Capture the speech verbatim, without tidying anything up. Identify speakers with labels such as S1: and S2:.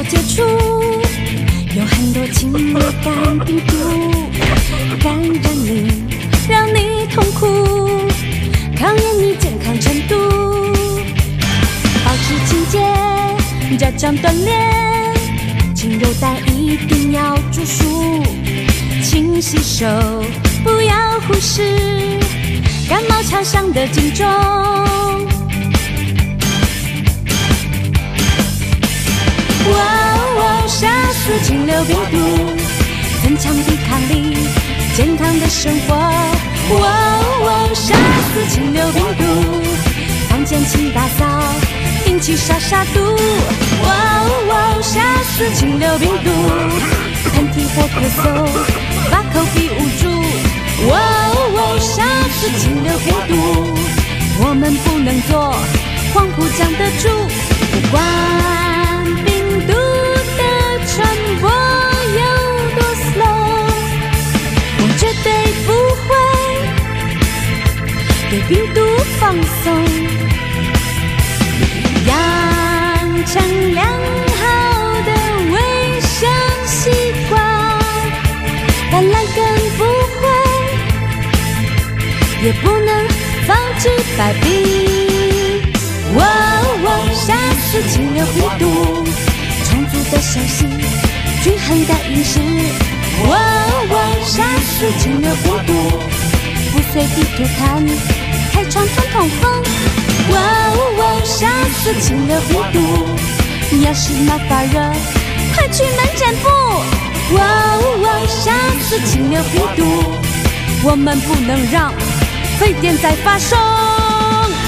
S1: 接触，有很多禽流感病毒感染你，让你痛苦，考验你健康程度。保持清洁，加强锻炼，禽流感一定要注数，勤洗手，不要忽视感冒敲响的警钟。哇哦，杀死禽流病毒，增强抵抗力，健康的生活。哇哦，杀死禽流病毒，房间请打扫，定期杀杀毒。哇哦，杀死禽流病毒，喷嚏或咳嗽，把口鼻捂住。哇哦，杀死禽流病毒，我们不能做黄浦江的猪，不管病毒的传播有多 slow， 我绝对不会对病毒放松。养成良好的卫生习惯，感染更不会，也不能防治百病。哇哦，杀死禽流病毒，充足的休息，均衡的饮食。哇哦，杀死禽流病毒，不随地吐痰，开窗通通风。哇哦，杀死禽流病毒，要是闹发热，快去门诊部。哇哦，杀死禽流病毒，我们不能让非典再发生。